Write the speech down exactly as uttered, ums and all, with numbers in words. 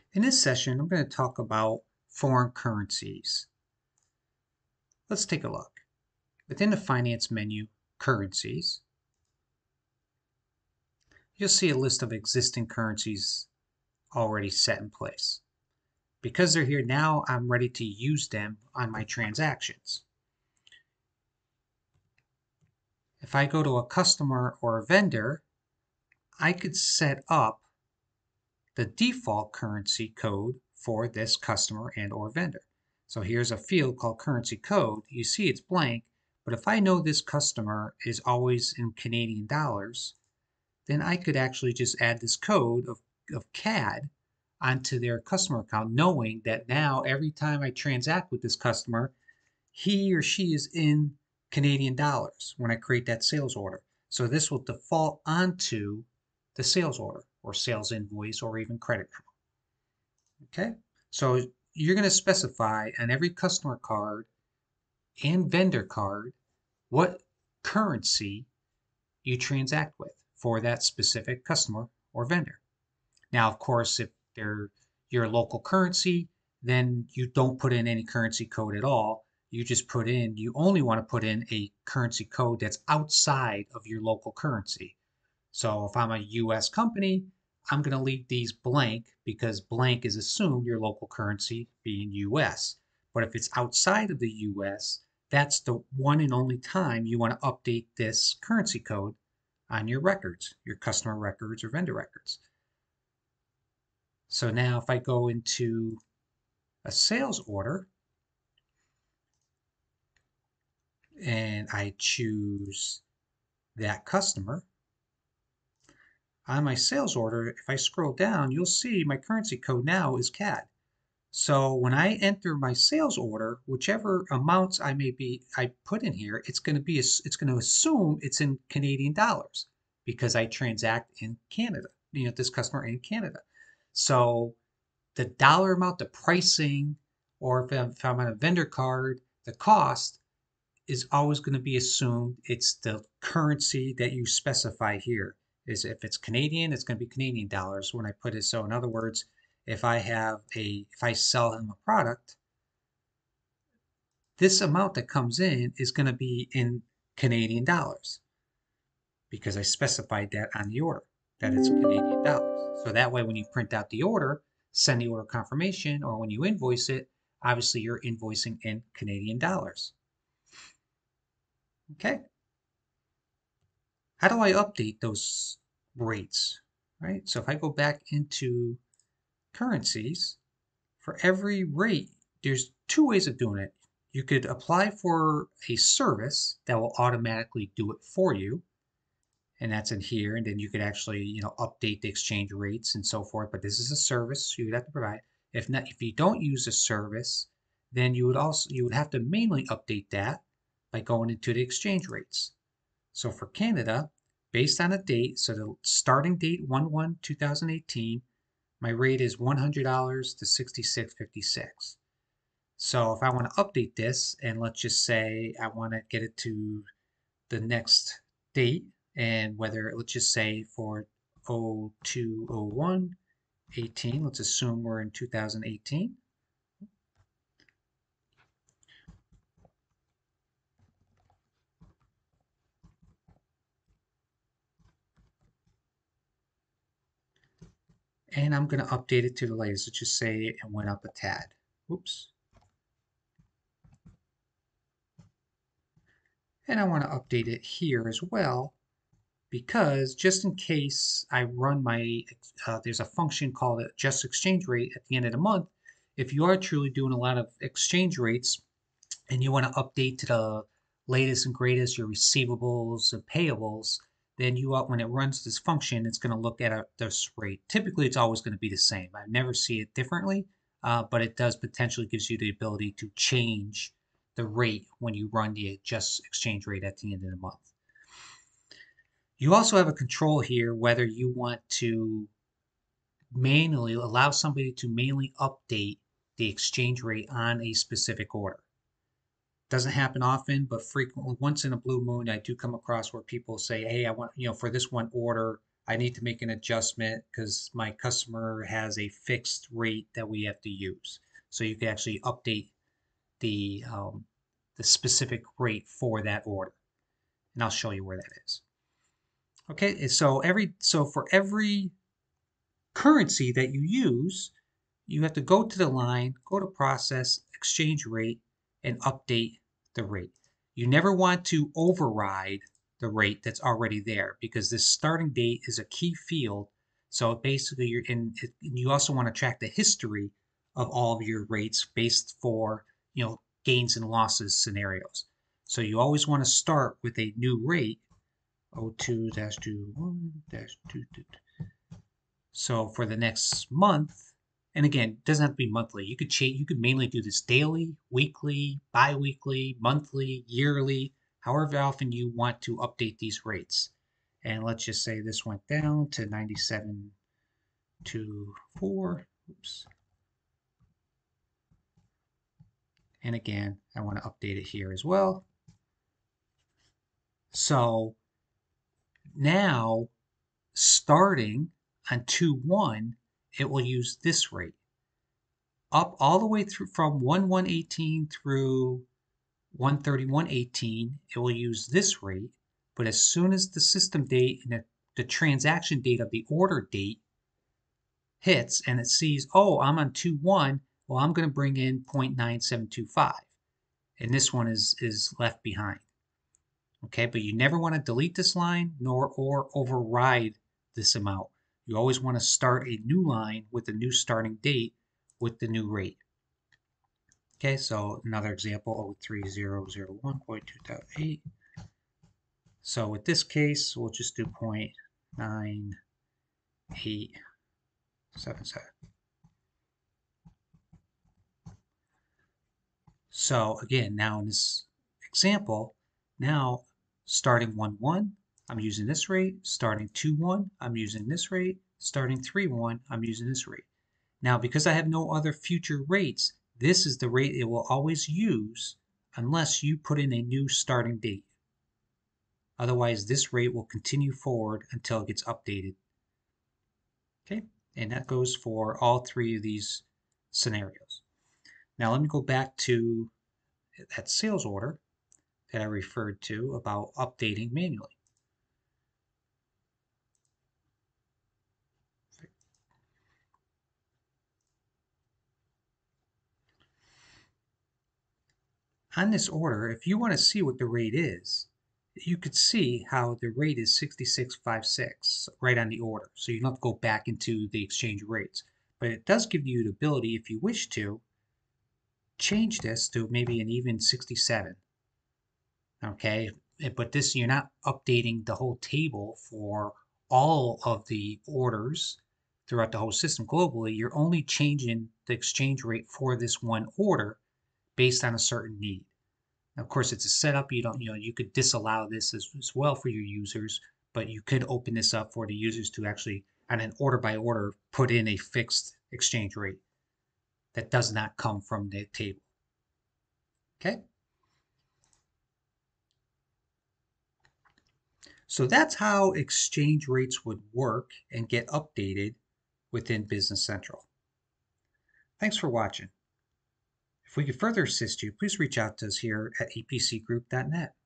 In this session, I'm going to talk about foreign currencies. Let's take a look. Within the Finance menu, Currencies, you'll see a list of existing currencies already set in place. Because they're here now, I'm ready to use them on my transactions. If I go to a customer or a vendor, I could set up the default currency code for this customer and or vendor. So here's a field called currency code. You see it's blank, but if I know this customer is always in Canadian dollars, then I could actually just add this code of, of C A D onto their customer account, knowing that now every time I transact with this customer, he or she is in Canadian dollars when I create that sales order. So this will default onto the sales order or sales invoice or even credit card. Okay, so you're going to specify on every customer card and vendor card what currency you transact with for that specific customer or vendor. Now, of course, if they're your local currency, then you don't put in any currency code at all. You just put in, you only want to put in a currency code that's outside of your local currency. So if I'm a U S company, I'm going to leave these blank because blank is assumed your local currency being U S. But if it's outside of the U S, that's the one and only time you want to update this currency code on your records, your customer records or vendor records. So now if I go into a sales order and I choose that customer, on my sales order, if I scroll down, you'll see my currency code now is C A D. So when I enter my sales order, whichever amounts I may be I put in here, it's going to be it's going to assume it's in Canadian dollars because I transact in Canada. You know, this customer in Canada. So the dollar amount, the pricing, or if I'm, if I'm on a vendor card, the cost is always going to be assumed it's the currency that you specify here. Is if it's Canadian, it's going to be Canadian dollars when I put it. So in other words, if I have a, if I sell him a product, this amount that comes in is going to be in Canadian dollars because I specified that on the order, that it's Canadian dollars. So that way when you print out the order, send the order confirmation, or when you invoice it, obviously you're invoicing in Canadian dollars. Okay. How do I update those rates, right? So if I go back into currencies, for every rate, there's two ways of doing it. You could apply for a service that will automatically do it for you, and that's in here, and then you could actually, you know, update the exchange rates and so forth, but this is a service you would have to provide. If not, if you don't use a service, then you would also, you would have to manually update that by going into the exchange rates. So for Canada, based on a date, so the starting date one one two thousand eighteen, my rate is one hundred dollars to sixty-six fifty-six. So if I want to update this, and let's just say I want to get it to the next date, and whether, let's just say for oh two oh one eighteen, let's assume we're in two thousand eighteen. And I'm going to update it to the latest. Let's just say it went up a tad. Oops. And I want to update it here as well, because just in case I run my, uh, there's a function called adjust exchange rate at the end of the month. If you are truly doing a lot of exchange rates and you want to update to the latest and greatest your receivables and payables, then you, when it runs this function, it's going to look at a, this rate. Typically, it's always going to be the same. I never see it differently, uh, but it does potentially gives you the ability to change the rate when you run the adjust exchange rate at the end of the month. You also have a control here whether you want to manually allow somebody to manually update the exchange rate on a specific order. Doesn't happen often, but frequently, once in a blue moon, I do come across where people say, hey, I want, you know, for this one order, I need to make an adjustment because my customer has a fixed rate that we have to use. So you can actually update the um, the specific rate for that order, and I'll show you where that is. Okay, so every so for every currency that you use, you have to go to the line, go to process, exchange rate, and update the rate. You never want to override the rate that's already there because this starting date is a key field. So basically, you're in. You also want to track the history of all of your rates based for you know gains and losses scenarios. So you always want to start with a new rate, zero two dash twenty-one dash two. So for the next month, and again, it doesn't have to be monthly. You could change. You could mainly do this daily, weekly, bi-weekly, monthly, yearly, however often you want to update these rates. And let's just say this went down to ninety-seven to four. Oops. And again, I want to update it here as well. So now, starting on two one, it will use this rate. Up all the way through from one one eighteen through one thirty-one eighteen, it will use this rate, but as soon as the system date and the, the transaction date of the order date hits and it sees, oh, I'm on two one, well, I'm going to bring in zero point nine seven two five, and this one is, is left behind. Okay, but you never want to delete this line nor or override this amount. You always want to start a new line with a new starting date with the new rate. Okay, so another example, oh three thousand one point two eight. So with this case, we'll just do zero point nine eight seven seven. So again, now in this example, now starting one one, I'm using this rate. Starting two one, I'm using this rate. Starting three one, I'm using this rate. Now, because I have no other future rates, this is the rate it will always use unless you put in a new starting date. Otherwise, this rate will continue forward until it gets updated. Okay, and that goes for all three of these scenarios. Now let me go back to that sales order that I referred to about updating manually. On this order, if you want to see what the rate is, you could see how the rate is sixty-six fifty-six right on the order. So you don't have to go back into the exchange rates. But it does give you the ability, if you wish to, change this to maybe an even sixty-seven. Okay, but this, you're not updating the whole table for all of the orders throughout the whole system globally. You're only changing the exchange rate for this one order based on a certain need. Now, of course, it's a setup. You don't, you know, you could disallow this as, as well for your users, but you could open this up for the users to actually, on an order by order, put in a fixed exchange rate that does not come from the table. Okay. So that's how exchange rates would work and get updated within Business Central. Thanks for watching. If we could further assist you, please reach out to us here at E P C Group dot net.